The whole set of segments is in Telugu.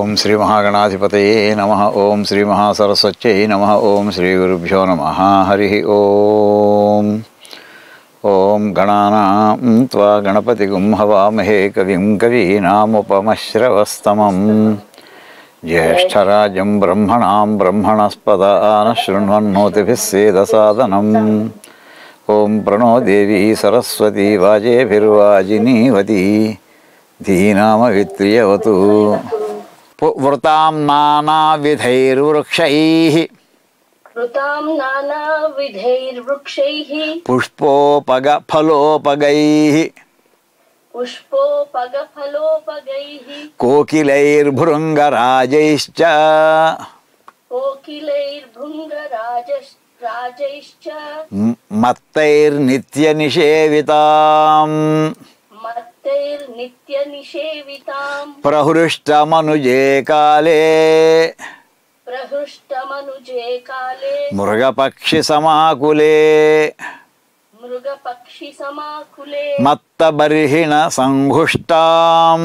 ఓం శ్రీ మహాగణాధిపతయే నమః. ఓం శ్రీ మహాసరస్వత్యై నమః. ఓం శ్రీ గురుభ్యో నమః. హరి ఓం. ఓం గణానాం త్వా గణపతిగుం హవామహే కవిం కవీనాముపమశ్రవస్తమం జ్యేష్ఠరాజం బ్రహ్మణాం బ్రహ్మణస్పదాన శృణ్వన్నోతిభిः సేదసాదనం. ఓం ప్రణో దేవీ సరస్వతీ వాజేభిర్వాజినీవతి ధీనామవిత్రియవతు. వృతాం నానావిధైర్వృక్షైః పుష్పోపగఫలోపగైః కోకిలైర్భృంగరాజైశ్చ మత్తైర్నిత్యనిషేవితాం ప్రహృష్టమనుజే కాలే మృగపక్షి సమాకులే మత్తబర్హిణ సంఘుష్టాం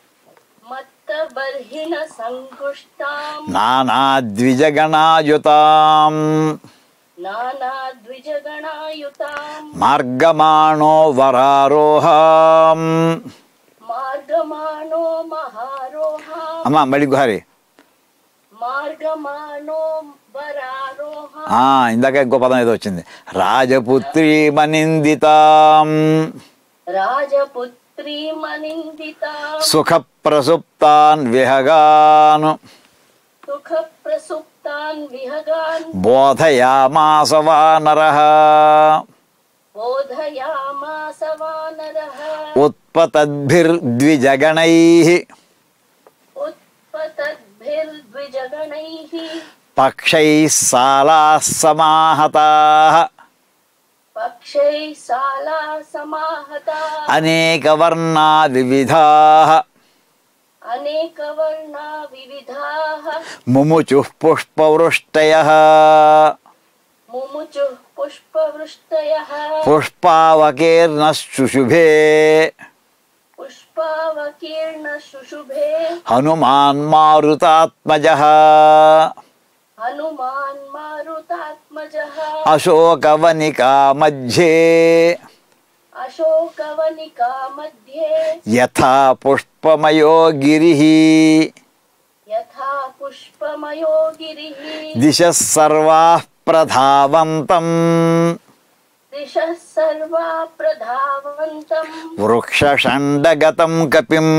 నానాద్విజగణాయుతాం మార్గమాణో వరారోహాం. అమ్మా మళ్ళీ గుహారి. ఇందాక ఇంకో పదం ఏదో వచ్చింది. రాజపుత్రీ మనిందితాం సుఖ ప్రసుప్తాన్ విహగాన్ బోధయామాస వానరః ఉత్పతద్భిర్ద్విజగణైః పక్షైః సాలాః సమాహతాః అనేకవర్ణా వివిధాః ముముచుః పుష్పవృష్టయః పుష్పావకీర్ణశుశుభే హనుమాన్ మారుతాత్మజః అశోకవనికా మధ్యే యథా పుష్పమయో గిరిః దిశః సర్వాః ప్రధావంతం వృక్షషండగతం కపిం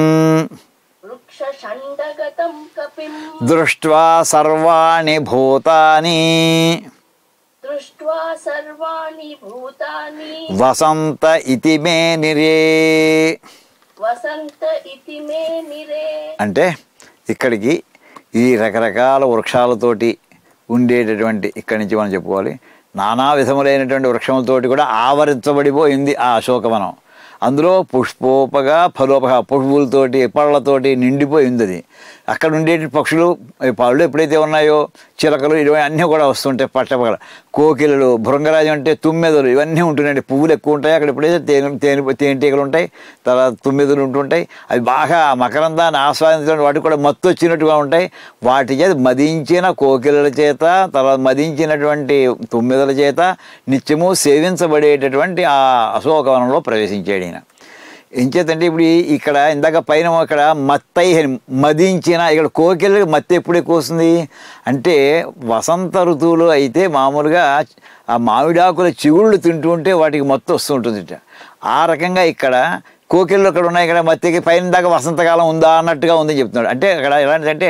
దృష్ట్వా సర్వాణి భూతాని వసంత ఇతి మే నిరే. అంటే ఇక్కడికి ఈ రకరకాల వృక్షాలతోటి ఉండేటటువంటి ఇక్కడి నుంచి మనం చెప్పుకోవాలి నానా విధములైనటువంటి వృక్షములతోటి కూడా ఆవరించబడిపోయింది ఆ అశోకవనం. అందులో పుష్పోపగా ఫలోపగా పుష్పులతోటి పళ్ళతోటి నిండిపోయింది అది. అక్కడ ఉండే పక్షులు పళ్ళు ఎప్పుడైతే ఉన్నాయో చిలకలు ఇవన్నీ అన్నీ కూడా వస్తుంటాయి పట్టపగల. కోకిలలు, భృంగరాజం అంటే తుమ్మెదలు ఇవన్నీ ఉంటున్నాయి. పువ్వులు ఎక్కువ ఉంటాయి అక్కడ. ఎప్పుడైతే తేనెటీగలు ఉంటాయి, తర్వాత తుమ్మెదలు ఉంటుంటాయి. అవి బాగా మకరందాన్ని ఆస్వాదించడం వాటికి కూడా మత్తు వచ్చినట్టుగా ఉంటాయి. వాటి చేత మదించిన కోకిలల చేత, తర్వాత మదించినటువంటి తుమ్మెదల చేత నిత్యము సేవించబడేటటువంటి ఆ అశోకవనంలో ప్రవేశించాడు ఈయన. ఎంచేతంటే ఇప్పుడు ఇక్కడ ఇందాక పైన ఇక్కడ మత్తై మదించిన, ఇక్కడ కోకిలకి మత్తి ఎప్పుడు ఎక్కువ వస్తుంది అంటే వసంత ఋతువులో అయితే మామూలుగా ఆ మామిడాకుల చిగుళ్ళు తింటూ ఉంటే వాటికి మత్తు వస్తూ ఉంటుంది. ఆ రకంగా ఇక్కడ కోకిళ్ళు ఇక్కడ ఉన్నాయి. ఇక్కడ మత్తికి పైన దాకా వసంతకాలం ఉందా అన్నట్టుగా ఉందని చెప్తున్నాడు. అంటే ఇక్కడ ఎలాంటిదంటే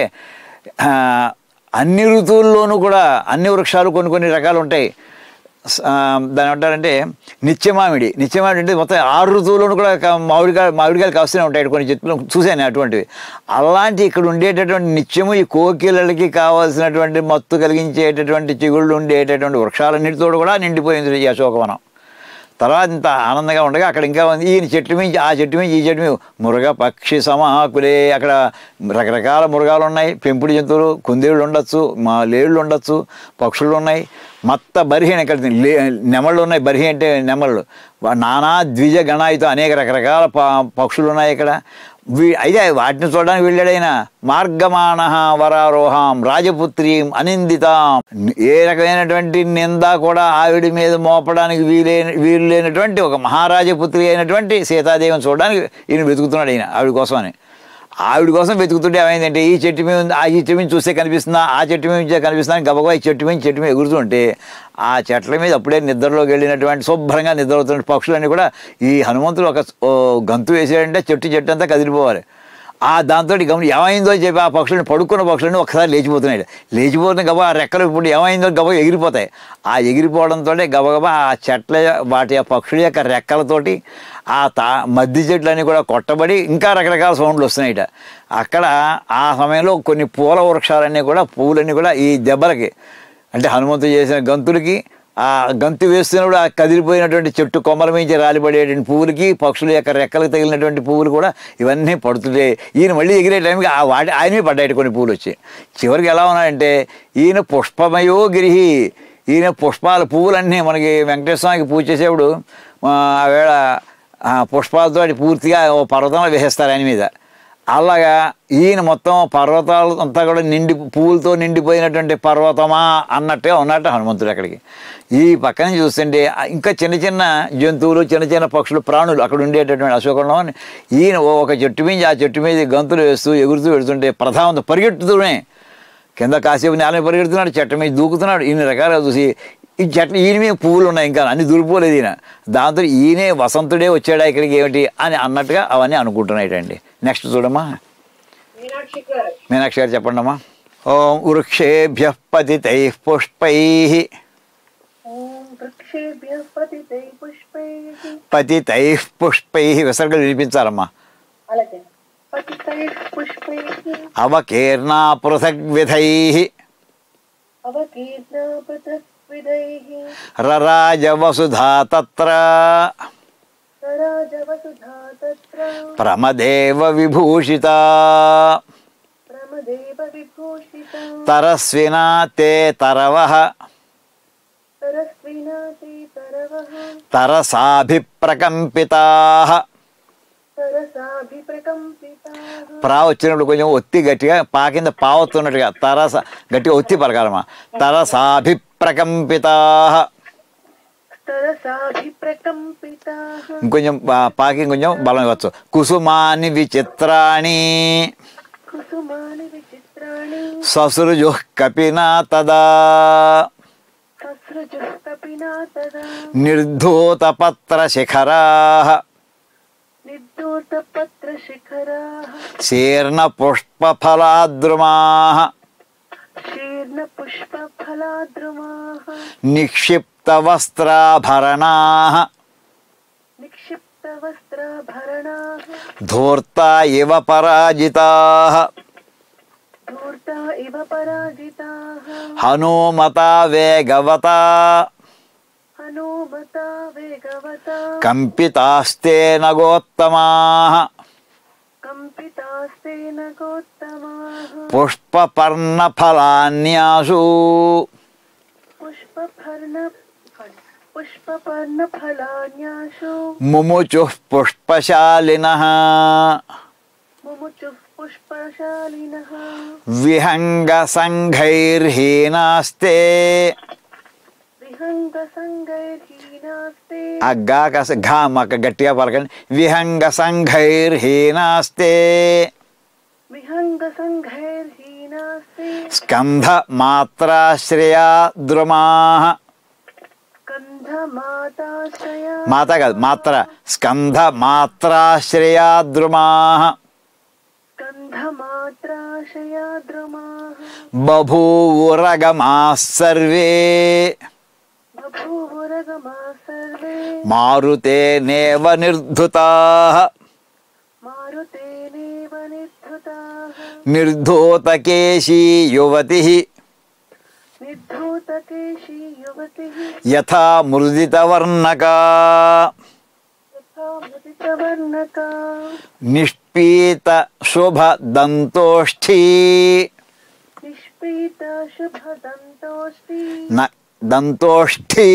అన్ని ఋతువుల్లోనూ కూడా అన్ని వృక్షాలు కొన్ని రకాలు ఉంటాయి. దాని అంటారంటే నిత్యమామిడి అంటే మొత్తం 6 ఋతువులను కూడా మామిడికాయలు కాస్తూనే ఉంటాయి. కొన్ని చెట్లు చూశాను అటువంటివి. అలాంటి ఇక్కడ ఉండేటటువంటి నిత్యము ఈ కోకిలలకి కావాల్సినటువంటి మత్తు కలిగించేటటువంటి చిగుళ్ళు ఉండేటటువంటి వృక్షాలన్నిటితో కూడా నిండిపోయింది ఈ అశోకవనం. తర్వాత ఇంత ఆనందంగా ఉండగా అక్కడ ఇంకా ఉంది ఈయన చెట్టు మించి ఆ చెట్టు మించి ఈ చెట్టు మీద మృగ పక్షి సమాకులే. అక్కడ రకరకాల మృగాలు ఉన్నాయి, పెంపుడు జంతువులు, కుందేళ్ళు ఉండొచ్చు, లేళ్ళు ఉండొచ్చు, పక్షులు ఉన్నాయి. మత్త బర్హిణ ఇక్కడ నెమళ్ళు ఉన్నాయి. బర్హి అంటే నెమళ్ళు. నానా ద్విజ గణాయితో అనేక రకరకాల పక్షులు ఉన్నాయి ఇక్కడ. అయితే వాటిని చూడడానికి వెళ్ళాడైనా. మార్గమాణ వరారోహాం రాజపుత్రీం అనిందితాం, ఏ రకమైనటువంటి నింద కూడా ఆవిడ మీద మోపడానికి వీలు లేనటువంటి ఒక మహారాజపుత్రి అయినటువంటి సీతాదేవిని చూడడానికి ఈయన వెతుకుతున్నాడు. ఈయన ఆవిడ కోసమని, ఆవిడ కోసం వెతుకుతుంటే ఏమైందంటే ఈ చెట్టు మీద ఈ చెట్టు మీద చూస్తే కనిపిస్తుందా, ఆ చెట్టు మీద కనిపిస్తుందా అని గబగబా ఈ చెట్టు మీద ఎగురుతుంటే ఆ చెట్ల మీద అప్పుడే నిద్రలోకి వెళ్ళినటువంటి శుభ్రంగా నిద్రవుతున్న పక్షులన్నీ కూడా ఈ హనుమంతుడు ఒక గంతు వేసాడంటే చెట్టు అంతా కదిలిపోవాలి. దాంతో ఏమైందో అని చెప్పి ఆ పక్షులను పడుకున్న పక్షులను ఒకసారి లేచిపోతున్న గబా ఆ రెక్కలు ఇప్పుడు ఏమైందో గబగబా ఎగిరిపోతాయి. ఆ ఎగిరిపోవడంతో గబగబా ఆ చెట్ల వాటి ఆ పక్షుల యొక్క రెక్కలతోటి మద్ది చెట్లన్నీ కూడా కొట్టబడి ఇంకా రకరకాల సౌండ్లు వస్తున్నాయిట. అక్కడ ఆ సమయంలో కొన్ని పూల వృక్షాలన్నీ కూడా పువ్వులన్నీ కూడా ఈ దెబ్బలకి అంటే హనుమంతుడు చేసిన గంతులకి ఆ గంతు వేస్తున్నప్పుడు ఆ కదిలిపోయినటువంటి చెట్టు కొమ్మల మించి రాలిపడేటువంటి పువ్వులకి పక్షుల యొక్క రెక్కలకు తగిలినటువంటి పువ్వులు కూడా ఇవన్నీ పడుతుంటే ఈయన మళ్ళీ ఎగిరే టైంకి ఆయనే పడ్డాయి కొన్ని పువ్వులు వచ్చి. చివరికి ఎలా ఉన్నాయంటే ఈయన పుష్పమయో గిరిహి, ఈయన పువ్వులన్నీ మనకి వెంకటేశ్వర స్వామికి పూజ చేసేప్పుడు ఆవేళ పుష్పాలతో పూర్తిగా ఓ పర్వతంలో వేసేస్తారు ఆయన మీద. అలాగా ఈయన మొత్తం పర్వతాలు అంతా కూడా పువ్వులతో నిండిపోయినటువంటి పర్వతమా అన్నట్టే ఉన్నట్టు హనుమంతుడు. అక్కడికి ఈ పక్కన చూస్తుంటే ఇంకా చిన్న చిన్న జంతువులు చిన్న పక్షులు ప్రాణులు అక్కడ ఉండేటటువంటి అశోకంలో ఈయన ఒక చెట్టు మీద ఆ చెట్టు మీద గంతులు వేస్తూ ఎగురుతూ వెళుతుంటే ప్రధాన పరిగెట్టుతూనే కింద కాసేపు నేల మీద పరిగెడుతున్నాడు, చెట్టు మీద దూకుతున్నాడు. ఇన్ని రకాలుగా చూసి ఈ చెట్లు ఈయన మీద పువ్వులు ఉన్నాయి ఇంకా అన్ని దూరిపోలేదు ఈయన. దాంతో ఈయనే వసంతుడే వచ్చాడా ఇక్కడికి ఏమిటి అని అన్నట్టుగా అవన్నీ అనుకుంటున్నాయిటండి. నెక్స్ట్ చూడమ్మా, మీనాక్షి గారు చెప్పండి అమ్మా. ఓం వృక్షేభ్య పతితై పుష్పై పతితై పుష్పై విసర్గలు వినిపించాలమ్మా. అవకీర్ణా పృథగ్విధై రరాజ వసుధా తత్ర ప్రమదేవ విభూషిత తరస్వినా తే తరవః తరసాభిప్రకంపితాః. ప్రా వచ్చినప్పుడు కొంచెం ఒత్తి గట్టిగా కింద పావుతున్నట్టుగా గట్టిగా ఒత్తి పలకాలమ్మా. తరసాభిప్రకంపితాః. ఇంకొంచెం పాకి కొంచెం బలం ఇవ్వచ్చు. కుసుమాని విచిత్రాణి ససృజుః కపినా తదా నిర్ధూతపత్ర శిఖరాః శీర్ణ పుష్పఫలాద్రుమాః నిక్షిప్త వస్త్రాభరణాః ధూర్తా ఇవ పరాజితాః హనుమతా వేగవతా కంపితాస్తేన గోత్తమాః పుష్పపర్ణఫలాన్యాసు ముముచుః పుష్పశాలినః విహంగ సంఘైర్హీనాస్తే ఘామక గట్టిగా పలకండి. విహంగ సంఘైర్హీనాస్తే స్కంధ మాత్రాశ్రయా ద్రుమాః. మాత కాదు మాత్ర, స్కంధ మాత్రాశ్రయా ద్రుమాః. బభూవురగమాః సర్వే మారుతేనేవ నిర్ధుతాః. నిర్ధూతకేశీ యువతిః యథా మృదితవర్ణకా నిష్పీత శుభ దంతోష్ఠీ దంతోష్ఠీ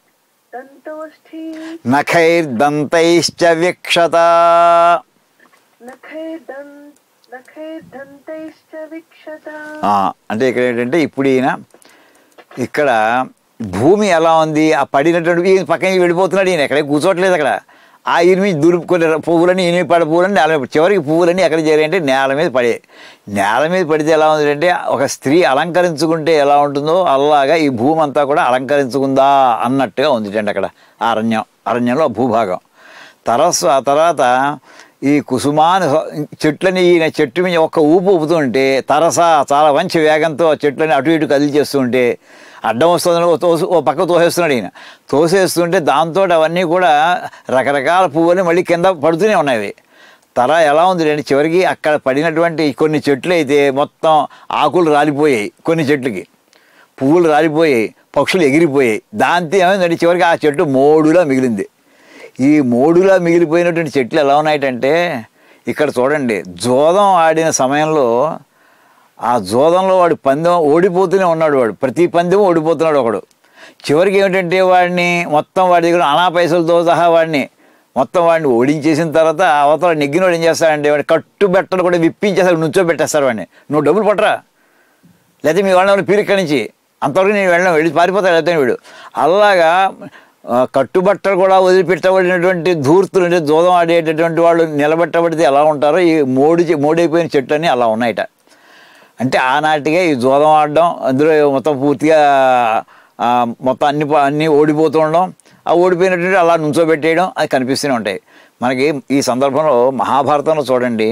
నఖైర్దంతైశ్చ వీక్షత. అంటే ఇక్కడ ఏంటంటే ఇప్పుడు ఈయన ఇక్కడ భూమి ఎలా ఉంది, ఆ పడినటువంటి ఈయన పక్కన వెళ్ళిపోతున్నాడు, ఈయన ఎక్కడే కూర్చోట్లేదు అక్కడ. ఆ ఈయన మీద కొన్ని పువ్వులని ఈయన పడే పువ్వులని నేల మీద, చివరికి పువ్వులన్నీ ఎక్కడ చేరాయంటే నేల మీద పడే. నేల మీద పడితే ఎలా ఉంది అంటే ఒక స్త్రీ అలంకరించుకుంటే ఎలా ఉంటుందో అలాగా ఈ భూమి అంతా కూడా అలంకరించుకుందా అన్నట్టుగా ఉంది అండి అక్కడ అరణ్యంలో భూభాగం. ఆ తర్వాత ఈ కుసుమాని చెట్లని ఈయన చెట్టు మీద ఒక్క ఊపుతుంటే చాలా మంచి వేగంతో చెట్లని అటు ఇటు కదిలి చేస్తుంటే అడ్డం వస్తుందని ఓ పక్క తోసేస్తున్నాడు ఈయన. తోసేస్తుంటే దాంతో అవన్నీ కూడా రకరకాల పువ్వులు మళ్ళీ కింద పడుతూనే ఉన్నాయి. ఎలా ఉంది అంటే చివరికి అక్కడ పడినటువంటి కొన్ని చెట్లు అయితే మొత్తం ఆకులు రాలిపోయాయి, కొన్ని చెట్లకి పువ్వులు రాలిపోయాయి, పక్షులు ఎగిరిపోయాయి. దాంతో ఏమైందంటే చివరికి ఆ చెట్టు మోడులా మిగిలింది. ఈ మోడులా మిగిలిపోయినటువంటి చెట్లు ఎలా ఉన్నాయంటే ఇక్కడ చూడండి, జోదం ఆడిన సమయంలో ఆ జోదంలో వాడు పందెం ఓడిపోతూనే ఉన్నాడు, వాడు ప్రతి పందెం ఓడిపోతున్నాడు ఒకడు. చివరికి ఏమిటంటే వాడిని మొత్తం వాడి దగ్గర అనా పైసలతో సహా వాడిని ఓడించేసిన తర్వాత అవతల నెగ్గినోడు ఏం చేస్తాడంటే వాడిని కట్టుబెట్టలు కూడా విప్పించేస్తాడు, నుంచోబెట్టేస్తారు వాడిని. నువ్వు డబ్బులు పట్టరా, లేకపోతే మీ వాళ్ళని పీరిక్కడి నుంచి, అంతవరకు నేను వెళ్ళి పారిపోతాడు లేకపోతే వీడు. అలాగా కట్టుబట్టలు కూడా వదిలిపెట్టబడినటువంటి ధూర్తులు అంటే జోదం ఆడేటటువంటి వాళ్ళు నిలబెట్టబడితే ఎలా ఉంటారో ఈ మోడైపోయిన చెట్లన్నీ అలా ఉన్నాయట. అంటే ఆనాటిగా ఈ జోదం ఆడడం, అందులో మొత్తం పూర్తిగా మొత్తం అన్నీ ఓడిపోతూ ఉండడం, ఆ ఓడిపోయినటువంటి అలా నుంచోబెట్టేయడం అది కనిపిస్తూనే ఉంటాయి మనకి. ఈ సందర్భంలో మహాభారతంలో చూడండి,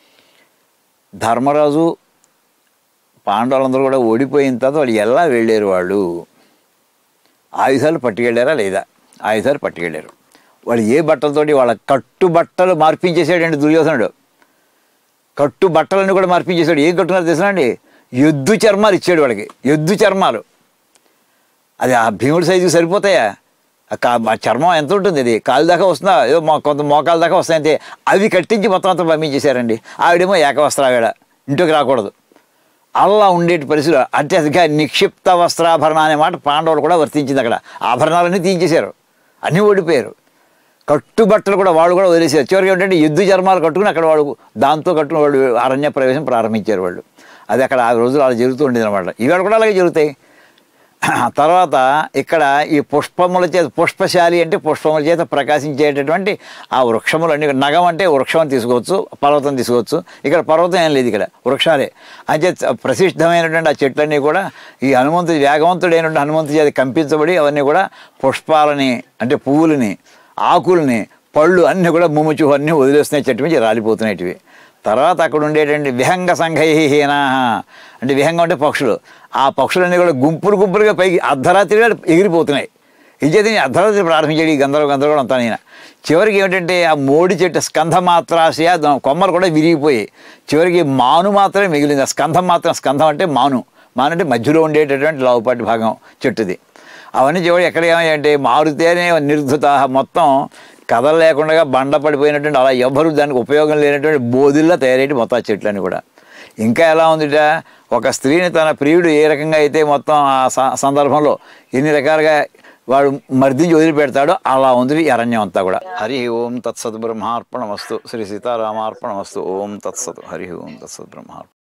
ధర్మరాజు పాండవులందరూ కూడా ఓడిపోయిన తర్వాత వాళ్ళు ఎలా వెళ్ళారు, వాళ్ళు ఆయుధాలు పట్టుకెళ్ళారా లేదా? ఆయుధాలు పట్టుకెళ్ళారు. వాళ్ళు ఏ బట్టలతోటి వాళ్ళ కట్టుబట్టలు మార్పించేసాడండి దుర్యోధనుడు. కట్టుబట్టలన్నీ కూడా మార్పించేశాడు. ఏం కట్టున్నారు తెలుసా అండి? ఎద్దు చర్మాలు ఇచ్చాడు వాళ్ళకి, ఎద్దు చర్మాలు. అది ఆ భీముడి సైజుకి సరిపోతాయా? ఆ చర్మం ఎంత ఉంటుంది, అది కాలు దాకా వస్తుందా, ఏదో కొంత మోకాల దాకా వస్తాయంటే అవి కట్టించి మొత్తం అంతా పంపించేశారండి. ఆవిడేమో ఏకవస్త్రావిడ, ఇంటికి రాకూడదు. అలా ఉండేటి పరిస్థితులు. అత్యధిక నిక్షిప్త వస్త్రాభరణ అనే మాట పాండవులు కూడా వర్తించింది. అక్కడ ఆభరణాలన్నీ తీయించేశారు, అన్నీ ఓడిపోయారు. కట్టుబట్టలు కూడా వాళ్ళు కూడా వదిలేసారు. చివరికి ఏంటంటే ఎద్దు చర్మాలు కట్టుకుని అక్కడ వాడు దాంతో కట్టుకుని వాడు అరణ్య ప్రవేశం ప్రారంభించారు వాళ్ళు. అది అక్కడ ఆ రోజులు అలా జరుగుతూ ఉండేది అనమాట. ఇవాళ కూడా అలాగే జరుగుతాయి. తర్వాత ఇక్కడ ఈ పుష్పముల చేత, పుష్పశాలి అంటే పుష్పముల చేత ప్రకాశించేటటువంటి ఆ వృక్షములన్నీ, నగం అంటే వృక్షం తీసుకోవచ్చు, పర్వతం తీసుకోవచ్చు. ఇక్కడ పర్వతం ఏం లేదు, ఇక్కడ వృక్షాలే. అంటే ప్రసిద్ధమైనటువంటి ఆ చెట్లన్నీ కూడా ఈ హనుమంతుడి, వేగవంతుడైనటువంటి హనుమంతుడి చేత కంపించబడి అవన్నీ కూడా పుష్పాలని అంటే పువ్వులని, ఆకుల్ని, పళ్ళు అన్నీ కూడా ముముచు అన్నీ వదిలేస్తున్నాయి, చెట్టు నుంచి రాలిపోతున్నాయి. తర్వాత అక్కడ ఉండేటువంటి విహంగ సంఘహీనా అంటే విహంగం అంటే పక్షులు. ఆ పక్షులన్నీ కూడా గుంపులుగా పైకి అర్ధరాత్రిగా ఎగిరిపోతున్నాయి. ఇది అర్ధరాత్రి ప్రారంభించాడు ఈ గందరగోళం అంతా. నేను చివరికి ఏమిటంటే ఆ మోడి చెట్టు స్కంధమాత్రాశయ కొమ్మలు కూడా విరిగిపోయి చివరికి మాను మాత్రమే మిగిలింది. ఆ స్కంధం అంటే మాను అంటే మధ్యలో ఉండేటటువంటి లావుపాటి భాగం చెట్టుది. అవన్నీ చివరికి ఎక్కడ ఏమయ్యాయంటే మారుతేనే నిర్ధుత, మొత్తం కథ లేకుండా బండ పడిపోయినటువంటి, అలా ఎవ్వరూ దానికి ఉపయోగం లేనటువంటి బోధుల్లా తయారయ్యి మొత్తం చెట్లన్నీ కూడా. ఇంకా ఎలా ఉందిట, ఒక స్త్రీని తన ప్రియుడు ఏ రకంగా అయితే మొత్తం ఆ సందర్భంలో ఎన్ని రకాలుగా వాడు మర్దించి వదిలిపెడతాడో అలా ఉంది ఈ అరణ్యం అంతా కూడా. హరి ఓం తత్సత్ బ్రహ్మార్పణమస్తు. శ్రీ సీతారామార్పణమస్తు. ఓం తత్సత్. హరి ఓం తత్సత్ బ్రహ్మార్పణ.